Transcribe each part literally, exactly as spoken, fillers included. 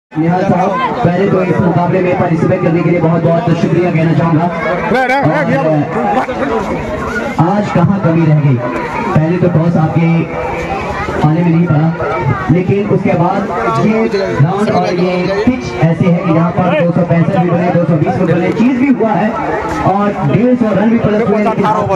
निहाल साहब, पहले तो इस मुकाबले में पार्टिसिपेट करने के लिए बहुत बहुत शुक्रिया कहना चाहूँगा। आज कहाँ कमी रह गई, पहले तो टॉस आपके पाने में नहीं पड़ा, लेकिन उसके बाद ये ग्राउंड और ये पिच ऐसे है कि यहाँ पर दो सौ पैंसठ भी बने, दो सौ बीस भी बने, चीज भी हुआ है और डेढ़ सौ रन भी प्लस हुए,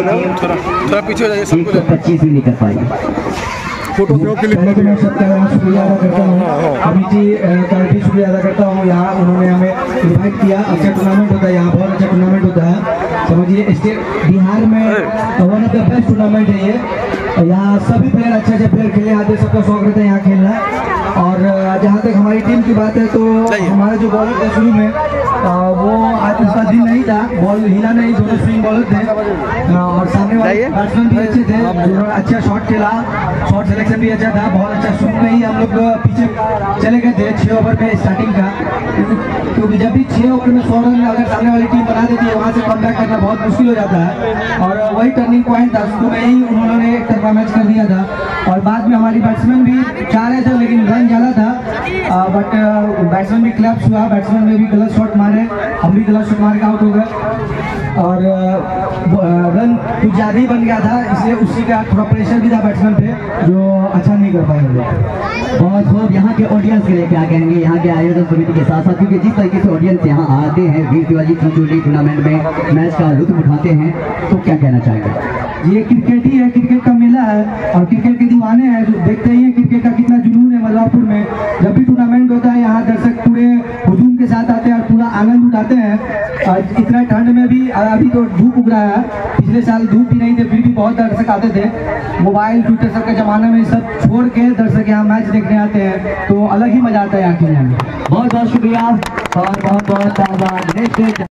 एक सौ पच्चीस भी नहीं कर पाएगी। फोटो के लिए पहले तो मैं सबका शुक्रिया अदा करता हूँ, कमेटी का भी शुक्रिया अदा करता हूँ। यहाँ उन्होंने हमें इनवाइट किया। अच्छा टूर्नामेंट होता है यहाँ, बहुत अच्छा टूर्नामेंट होता है। समझिए स्टेट बिहार में one of the best tournament है ये। यहाँ सभी प्लेयर अच्छे अच्छे प्लेयर खेले आते, सबका शौक रहता है यहाँ खेलना। और जहाँ तक हमारी टीम की बात है तो हमारा जो बॉलर था शुरू में वो आज उसका दिन नहीं था, बॉल हिला नहीं, दोनों स्विंग बॉलर थे और सामने वाले बैट्समैन भी अच्छे थे, उन्होंने अच्छा शॉट खेला, शॉट सिलेक्शन भी अच्छा था, बहुत अच्छा। शुरू में ही हम लोग पीछे चले गए थे छः ओवर में स्टार्टिंग का, क्योंकि जब भी छः ओवर में सौ रन अगर सामने वाली टीम बना देती है वहाँ से कम बैक करना बहुत मुश्किल हो जाता है और वही टर्निंग पॉइंट था। शुरू में ही उन्होंने एक तरफा मैच कर दिया था और बाद में हमारी बैट्समैन भी चाह रहे थे लेकिन रन ज़्यादा था, बट बैट्समैन भी क्लैप्स हुआ, बैट्समैन में भी गलत शॉट मारे, हम भी गलत शॉट मार के आउट हो गए और रन कुछ ज़्यादा ही बन गया था, इसलिए उसी का थोड़ा प्रेशर भी था बैट्समैन पे जो अच्छा नहीं कर पाएंगे। बहुत खूब। यहाँ के ऑडियंस के लिए क्या कहेंगे, यहाँ के आयोजन समिति के साथ साथ, क्योंकि जिस तरीके से ऑडियंस यहाँ आते हैं Veer Shivaji T twenty tournament में मैच का लुत्फ उठाते हैं, तो क्या कहना चाहेंगे? ये क्रिकेट ही है, क्रिकेट का मेला है और क्रिकेट के दीवाने हैं, जो देखते ही हैं क्रिकेट का कितना जुनून है। मल्लारपुर में जब भी टूर्नामेंट होता है यहाँ दर्शक पूरे हुजूम के साथ आते हैं और पूरा आनंद उठाते हैं। इतना ठंड में भी, अभी तो धूप उग रहा है, पिछले साल धूप भी नहीं थे फिर भी बहुत दर्शक आते थे। मोबाइल ट्विटर सब के जमाने में सब छोड़ के दर्शक यहाँ मैच देखने आते हैं, तो अलग ही मजा आता है यहाँ खेलने में। बहुत बहुत शुक्रिया और बहुत बहुत धन्यवाद।